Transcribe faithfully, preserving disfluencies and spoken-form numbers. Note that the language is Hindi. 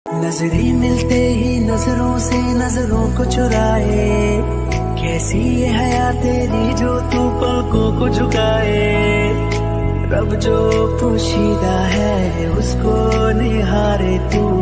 नजरें मिलते ही नजरों से नजरों को चुराए, कैसी ये हया तेरी जो तू पलकों को झुकाए। रब जो पोशीदा है उसको निहारे तू,